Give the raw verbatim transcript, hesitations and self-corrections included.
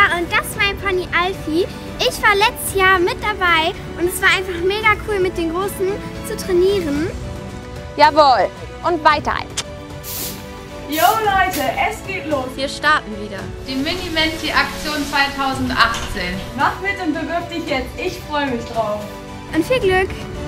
und das ist mein Pony Alfie. Ich war letztes Jahr mit dabei und es war einfach mega cool, mit den Großen zu trainieren. Jawohl, und weiter. Jo Leute, es geht los. Wir starten wieder. Die Mini-Menti-Aktion zweitausendachtzehn. Mach mit und bewirb dich jetzt. Ich freue mich drauf. Und viel Glück!